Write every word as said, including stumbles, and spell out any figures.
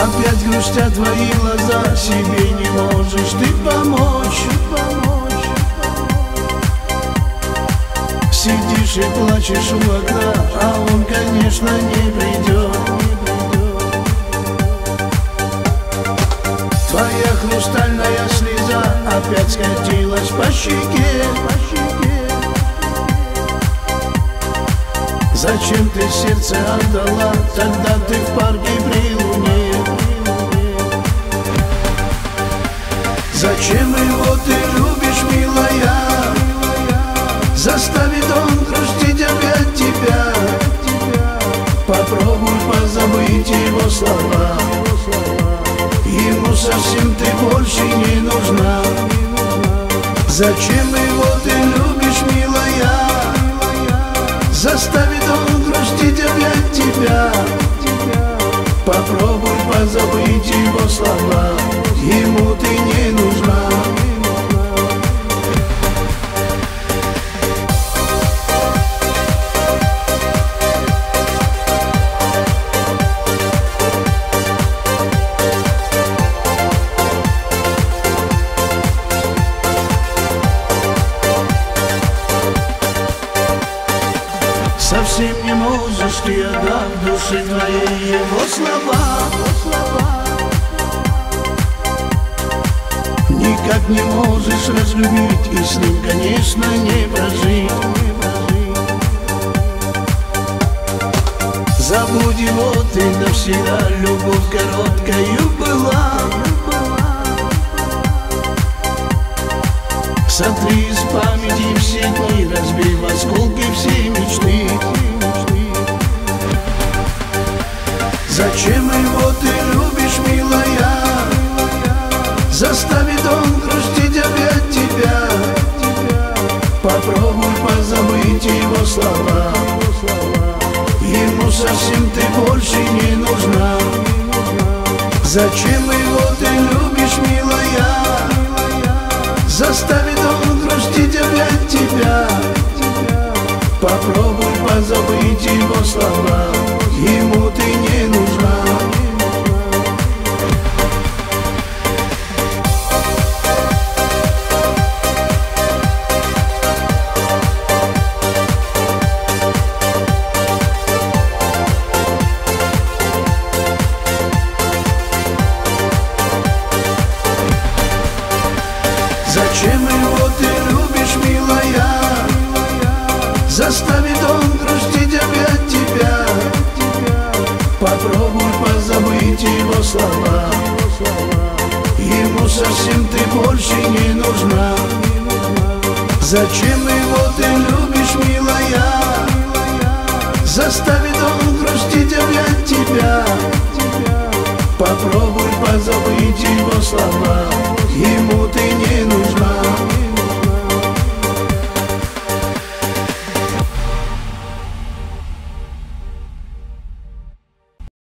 Опять грустят твои глаза, себе не можешь ты помочь. Сидишь и плачешь у окна, а он, конечно, не придет. Твоя хрустальная слеза опять скатилась по щеке. Зачем ты сердце отдала, тогда ты в парке при луне? Зачем его ты любишь, милая? Заставит он грустить опять тебя. Попробуй позабыть его слова. Ему совсем ты больше не нужна. Зачем его ты любишь, милая? Заставит он грустить опять тебя. Попробуй позабыть его слова. Ему ты не нужна. Совсем не можешь ты отдать душе твоей его слова. Никак не можешь разлюбить и с ним, конечно, не прожить. Забудь его ты навсегда, любовь короткою была. Сотри из памяти все дни, разбей в осколки все мечты. Зачем его ты любишь, милая? Заставит он грустить опять тебя. Попробуй позабыть его слова. Ему совсем ты больше не нужна. Зачем его ты любишь, милая? Заставит он грустить опять тебя. Попробуй позабыть его слова. Ему ты не нужна. Зачем его ты любишь, милая? Заставит он грустить опять тебя. Попробуй позабыть его слова. Ему совсем ты больше не нужна. Зачем его ты любишь, милая? Заставит он грустить опять тебя. Попробуй позабыть его слова. Ему